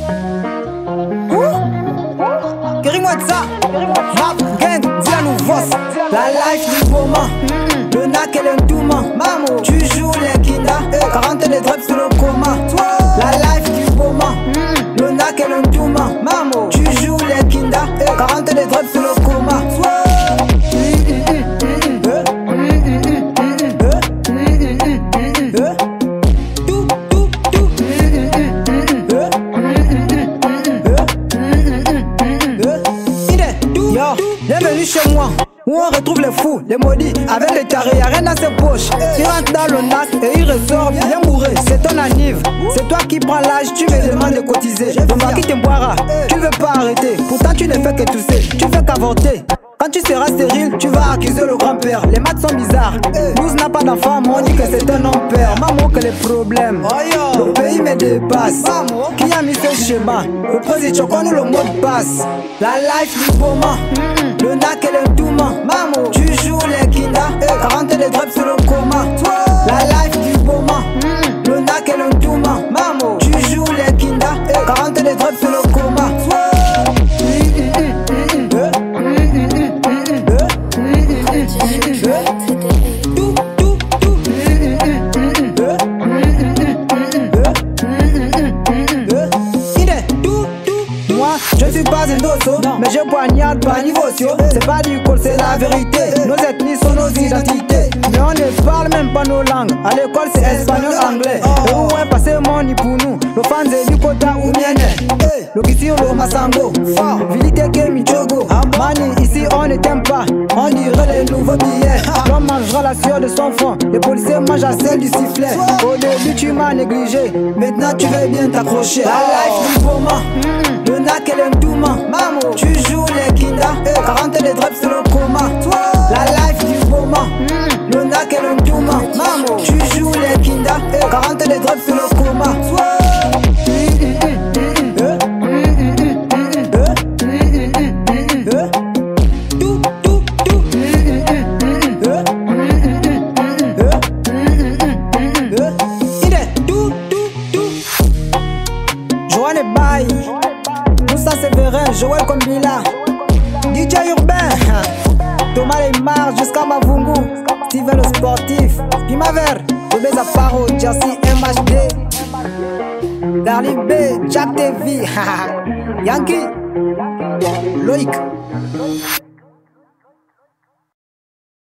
Guéris-moi de ça. Map, gang, dis la nouveauce. La life du moment. Le nac et le douma. Mamo, tu joues les kinda. 40 les drops sur le coma. La life du moment. Le nac et le douma. Mamo, tu joues les kinda. 40 les drops sur le coma. Bienvenue chez moi, où on retrouve les fous, les maudits, avec les tarés, y'a rien dans ses poches. Il rentre dans le nac et il ressort bien bourré. C'est ton anniv, c'est toi qui prends l'âge, tu me demandes de cotiser. Le moi qui t'emboira, tu ne veux pas arrêter, pourtant tu ne fais que tousser, tu fais qu'avorter. Quand tu seras stérile, tu vas accuser le grand-père. Les maths sont bizarres. Nous n'a pas d'enfant, mais on dit que c'est un homme-père. Maman, que les problèmes. Le pays me dépasse. Qui a mis ce schéma? Le président nous le mot de passe. La life du moment. Le nac et le douma. Maman, tu joues les kinda. 40 les drops sur le coma. La life du moment. Le nac et le douma. Maman, tu joues les kinda. 40 les drops sur le coma. Moi, je suis pas un dosso, mais je poignarde par niveau. C'est pas du col, c'est la vérité. Nos ethnies sont nos identités, mais on ne parle même pas nos langues. À l'école, c'est espagnol, anglais. Et où est passé mon ni pour nous? Le fan de Lukota ou Mienne. Le Kissi, le Massango. Vilité Kemi Chogo. Mani, ici on ne t'aime pas. On dirait les nouveaux billets. L'homme mangera la sueur de son front. Les policiers mangent à celle du sifflet. Au début, tu m'as négligé. Maintenant, tu veux bien t'accrocher. La life du moment. Le nac et le douma. Mamo, tu joues les kinda. 40 les drops sur le coma. La life du moment. Le nac et le douma. Mamo, tu joues les kinda. 40 les drops sur le coma. Joanne et Baye, Moussa Séverin, Joël Kombila, DJ Urbain, Thomas Lemar jusqu'à Mavungu, Steven le sportif, Pimaver, Bébé Zaparo, Jassi MHD, Darly B, Jack TV, Yankee, Loïc.